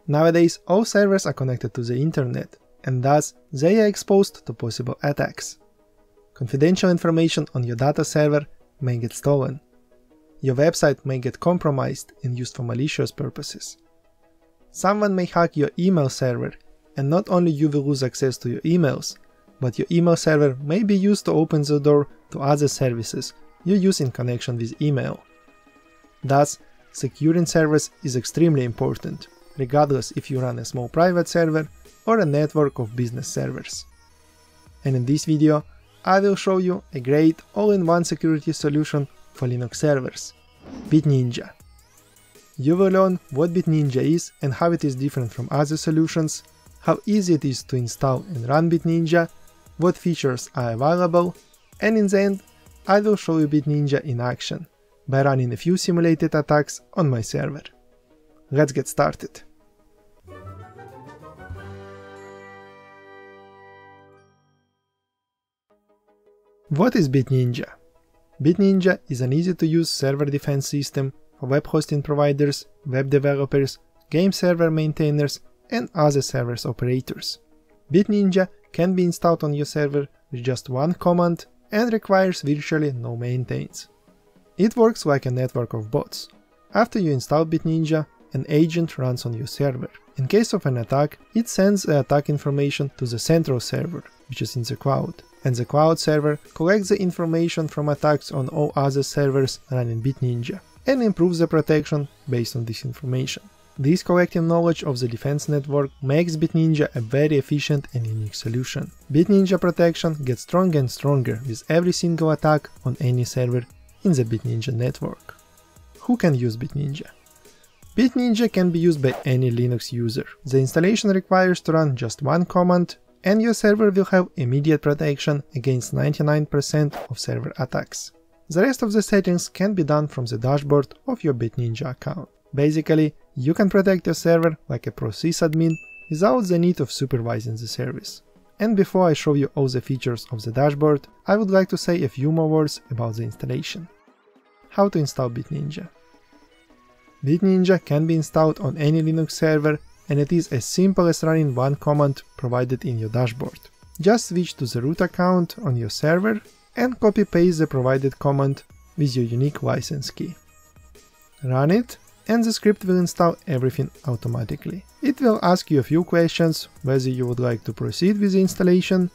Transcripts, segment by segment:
Nowadays, all servers are connected to the internet, and thus they are exposed to possible attacks. Confidential information on your data server may get stolen. Your website may get compromised and used for malicious purposes. Someone may hack your email server, and not only you will lose access to your emails, but your email server may be used to open the door to other services you use in connection with email. Thus, securing servers is extremely important, regardless if you run a small private server or a network of business servers. And in this video, I will show you a great all-in-one security solution for Linux servers, BitNinja. You will learn what BitNinja is and how it is different from other solutions, how easy it is to install and run BitNinja, what features are available, and in the end, I will show you BitNinja in action by running a few simulated attacks on my server. Let's get started. What is BitNinja? BitNinja is an easy-to-use server defense system for web hosting providers, web developers, game server maintainers, and other service operators. BitNinja can be installed on your server with just one command and requires virtually no maintenance. It works like a network of bots. After you install BitNinja, an agent runs on your server. In case of an attack, it sends the attack information to the central server, which is in the cloud, and the cloud server collects the information from attacks on all other servers running BitNinja, and improves the protection based on this information. This collective knowledge of the defense network makes BitNinja a very efficient and unique solution. BitNinja protection gets stronger and stronger with every single attack on any server in the BitNinja network. Who can use BitNinja? BitNinja can be used by any Linux user. The installation requires to run just one command, and your server will have immediate protection against 99% of server attacks. The rest of the settings can be done from the dashboard of your BitNinja account. Basically, you can protect your server like a pro sysadmin without the need of supervising the service. And before I show you all the features of the dashboard, I would like to say a few more words about the installation. How to install BitNinja? BitNinja can be installed on any Linux server, and it is as simple as running one command provided in your dashboard. Just switch to the root account on your server and copy-paste the provided command with your unique license key. Run it, and the script will install everything automatically. It will ask you a few questions, whether you would like to proceed with the installation,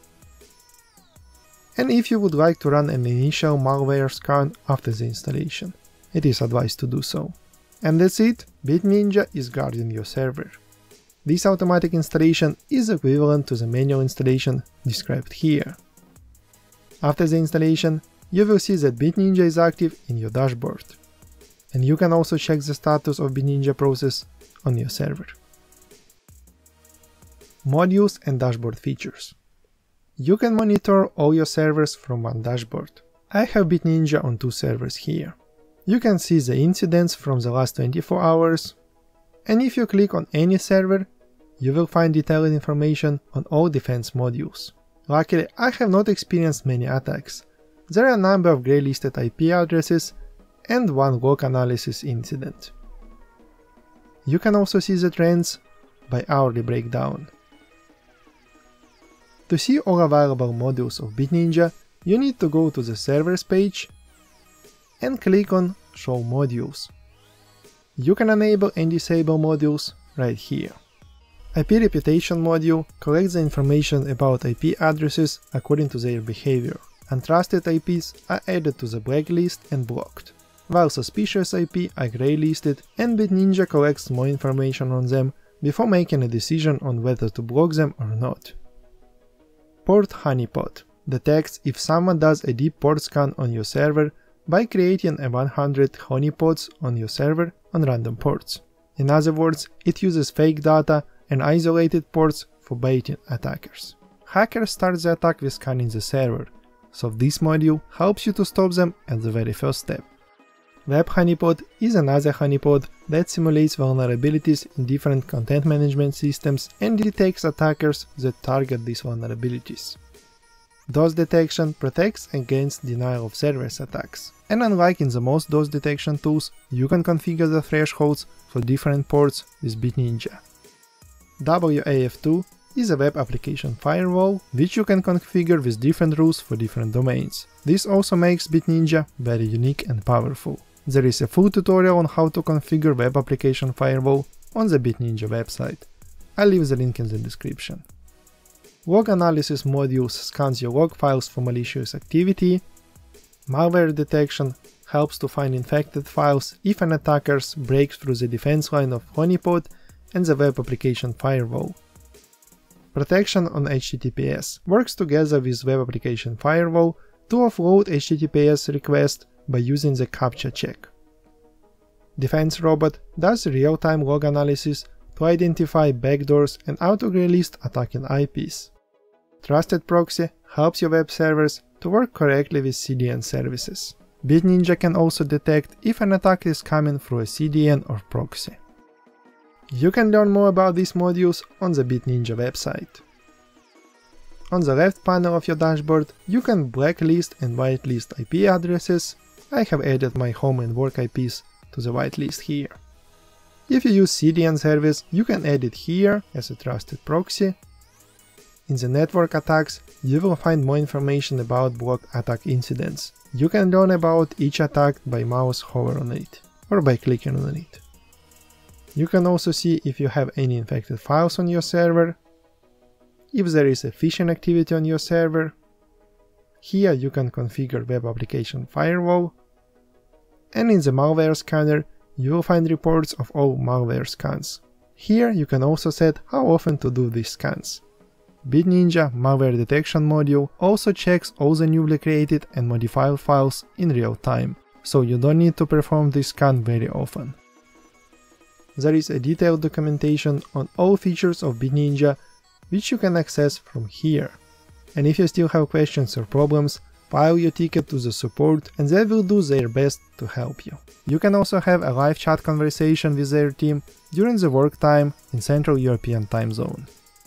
and if you would like to run an initial malware scan after the installation. It is advised to do so. And that's it, BitNinja is guarding your server. This automatic installation is equivalent to the manual installation described here. After the installation, you will see that BitNinja is active in your dashboard. And you can also check the status of BitNinja process on your server. Modules and dashboard features. You can monitor all your servers from one dashboard. I have BitNinja on two servers here. You can see the incidents from the last 24 hours, and if you click on any server, you will find detailed information on all defense modules. Luckily, I have not experienced many attacks. There are a number of grey-listed IP addresses and one log analysis incident. You can also see the trends by hourly breakdown. To see all available modules of BitNinja, you need to go to the servers page and click on Show Modules. You can enable and disable modules right here. IP Reputation module collects the information about IP addresses according to their behavior. Untrusted IPs are added to the blacklist and blocked, while suspicious IP are grey-listed, and BitNinja collects more information on them before making a decision on whether to block them or not. Port honeypot detects if someone does a deep port scan on your server by creating a 100 honeypots on your server on random ports. In other words, it uses fake data and isolated ports for baiting attackers. Hackers start the attack with scanning the server, so this module helps you to stop them at the very first step. Web honeypot is another honeypot that simulates vulnerabilities in different content management systems and detects attackers that target these vulnerabilities. DOS detection protects against denial of service attacks, and unlike in the most DOS detection tools, you can configure the thresholds for different ports with BitNinja. WAF2 is a web application firewall, which you can configure with different rules for different domains. This also makes BitNinja very unique and powerful. There is a full tutorial on how to configure web application firewall on the BitNinja website. I'll leave the link in the description. Log analysis modules scans your log files for malicious activity. Malware detection helps to find infected files if an attacker breaks through the defense line of honeypot and the web application firewall. Protection on HTTPS works together with web application firewall to offload HTTPS requests by using the CAPTCHA check. Defense Robot does real-time log analysis to identify backdoors and auto-list attacking IPs. Trusted Proxy helps your web servers to work correctly with CDN services. BitNinja can also detect if an attack is coming through a CDN or proxy. You can learn more about these modules on the BitNinja website. On the left panel of your dashboard, you can blacklist and whitelist IP addresses. I have added my home and work IPs to the whitelist here. If you use CDN service, you can add it here as a trusted proxy. In the network attacks, you will find more information about blocked attack incidents. You can learn about each attack by mouse hover on it, or by clicking on it. You can also see if you have any infected files on your server, if there is a phishing activity on your server. Here you can configure web application firewall, and in the malware scanner you will find reports of all malware scans. Here you can also set how often to do these scans. BitNinja malware detection module also checks all the newly created and modified files in real time, so you don't need to perform this scan very often. There is a detailed documentation on all features of BitNinja, which you can access from here. And if you still have questions or problems, file your ticket to the support and they will do their best to help you. You can also have a live chat conversation with their team during the work time in Central European time zone.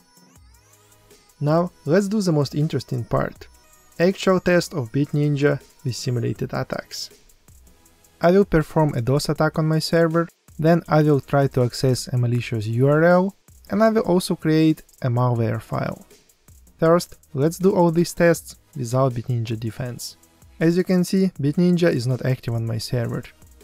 Now let's do the most interesting part. Actual test of BitNinja with simulated attacks. I will perform a DOS attack on my server, then I will try to access a malicious URL, and I will also create a malware file. First, let's do all these tests without BitNinja defense. As you can see, BitNinja is not active on my server.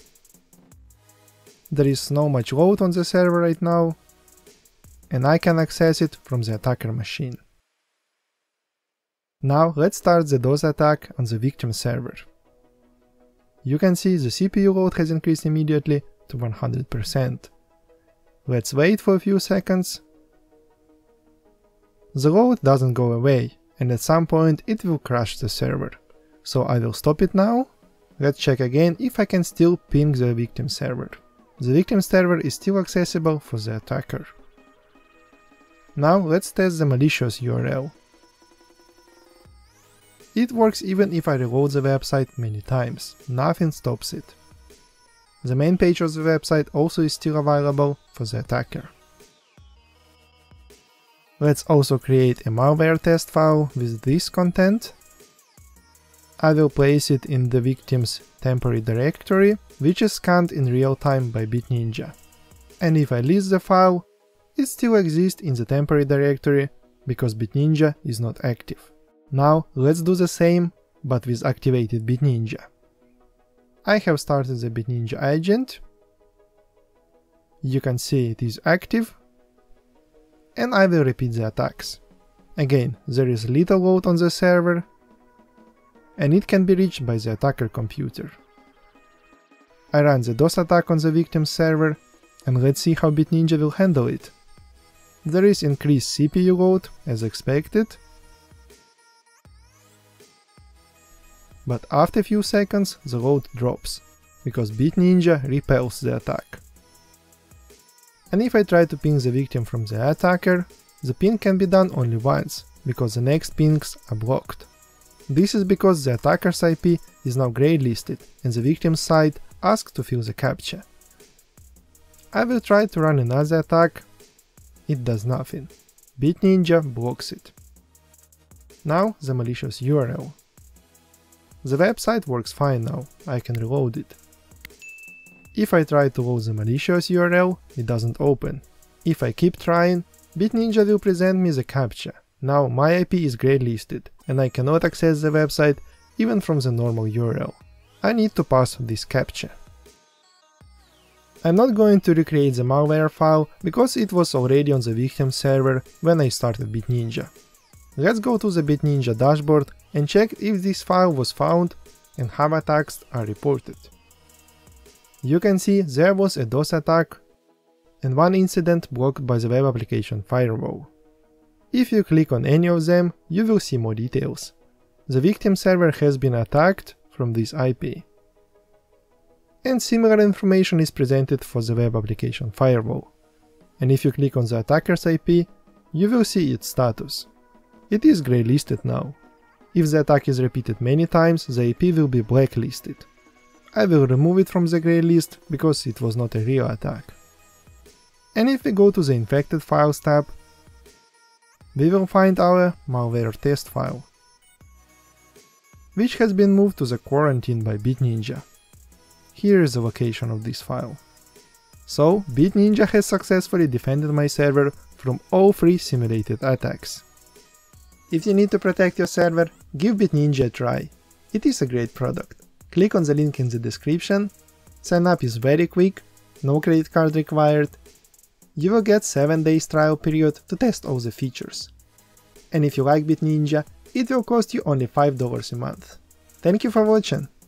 There is not much load on the server right now, and I can access it from the attacker machine. Now let's start the DOS attack on the victim server. You can see the CPU load has increased immediately to 100%. Let's wait for a few seconds. The load doesn't go away, and at some point it will crash the server. So I will stop it now. Let's check again if I can still ping the victim server. The victim server is still accessible for the attacker. Now let's test the malicious URL. It works even if I reload the website many times, nothing stops it. The main page of the website also is still available for the attacker. Let's also create a malware test file with this content. I will place it in the victim's temporary directory, which is scanned in real time by BitNinja. And if I list the file, it still exists in the temporary directory because BitNinja is not active. Now let's do the same, but with activated BitNinja. I have started the BitNinja agent. You can see it is active. And I will repeat the attacks. Again, there is little load on the server, and it can be reached by the attacker computer. I run the DOS attack on the victim server, and let's see how BitNinja will handle it. There is increased CPU load, as expected. But after a few seconds the load drops, because BitNinja repels the attack. And if I try to ping the victim from the attacker, the ping can be done only once, because the next pings are blocked. This is because the attacker's IP is now graylisted and the victim's side asks to fill the CAPTCHA. I will try to run another attack. It does nothing. BitNinja blocks it. Now the malicious URL. The website works fine now, I can reload it. If I try to load the malicious URL, it doesn't open. If I keep trying, BitNinja will present me the CAPTCHA. Now my IP is graylisted, and I cannot access the website even from the normal URL. I need to pass this CAPTCHA. I'm not going to recreate the malware file because it was already on the victim server when I started BitNinja. Let's go to the BitNinja dashboard and check if this file was found and how attacks are reported. You can see there was a DOS attack and one incident blocked by the web application firewall. If you click on any of them, you will see more details. The victim server has been attacked from this IP. And similar information is presented for the web application firewall. And if you click on the attacker's IP, you will see its status. It is graylisted now. If the attack is repeated many times, the IP will be blacklisted. I will remove it from the gray list because it was not a real attack. And if we go to the infected files tab, we will find our malware test file, which has been moved to the quarantine by BitNinja. Here is the location of this file. So, BitNinja has successfully defended my server from all 3 simulated attacks. If you need to protect your server, give BitNinja a try. It is a great product. Click on the link in the description. Sign up is very quick, no credit card required. You will get 7 days trial period to test all the features. And if you like BitNinja, it will cost you only $5 a month. Thank you for watching.